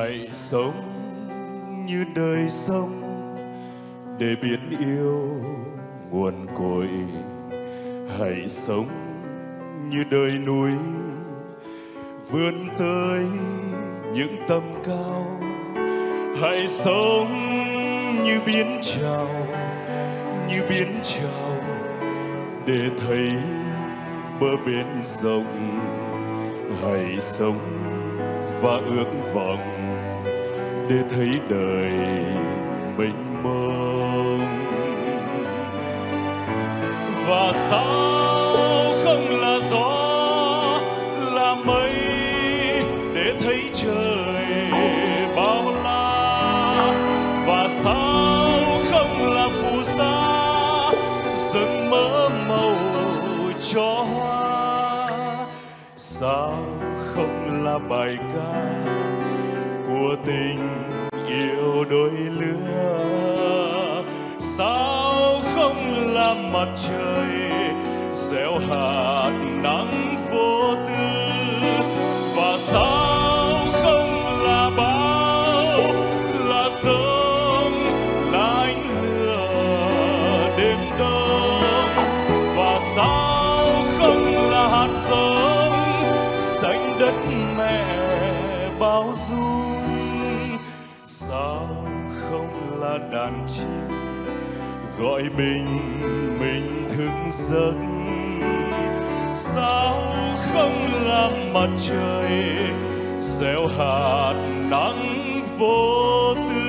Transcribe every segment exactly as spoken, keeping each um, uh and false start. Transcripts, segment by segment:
Hãy sống như đời sông để biết yêu nguồn cội. Hãy sống như đời núi vươn tới những tầm cao. Hãy sống như biển trào, như biển trào để thấy bờ bên rộng. Hãy sống và ước vọng để thấy đời mênh mông. Và sao không là gió, là mây để thấy trời bao la. Và sao không là phù sa rừng mơ màu cho hoa. Sao không là bài ca của tình yêu đôi lứa. Sao không là mặt trời gieo hạt nắng vô tư. Và sao không là bão, là giông, là ánh lửa đêm đông. Và sao không là hạt giống xanh đất mẹ bao dung. Sao không là đàn chim gọi mình mình thức giấc. Sao không là mặt trời gieo hạt nắng vô tư.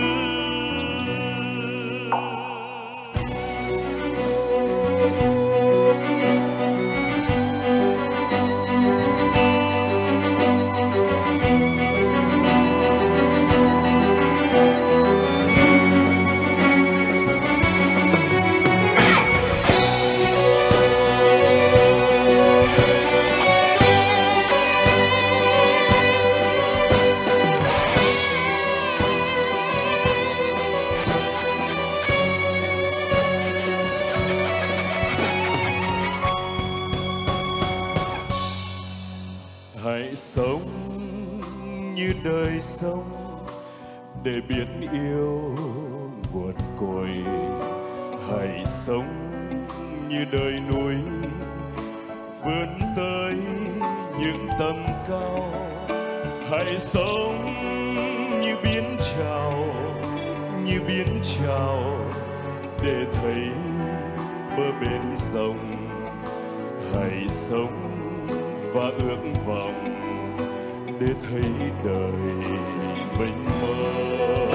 Hãy sống như đời sông để biết yêu nguồn cội. Hãy sống như đời núi vươn tới những tầm cao. Hãy sống như biển trào, như biển trào để thấy bờ bên rộng. Hãy sống và ước vọng để thấy đời mênh mông.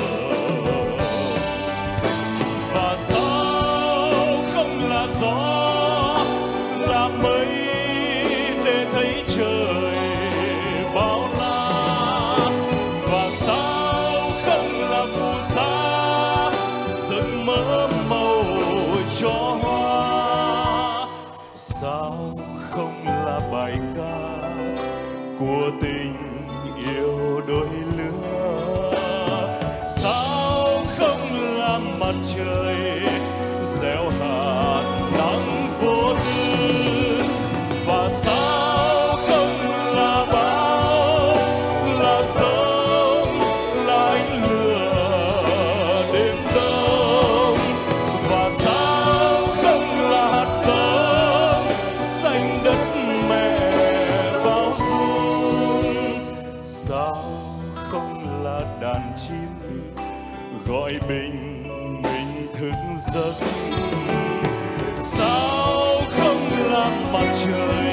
Và sao không là gió, là mây để thấy trời bao la. Và sao không là phù sa rừng mơ màu cho hoa. Sao không là bài ca của tình yêu đôi lứa. Sao không là mặt trời gieo hạt nắng vô tư. Và sao không là bão, là giông, là ánh lửa đêm đông. Và sao không là hạt giống xanh đất mẹ bao dung. Sao không là đàn chim gọi mình mình thức giấc. Sao không là mặt trời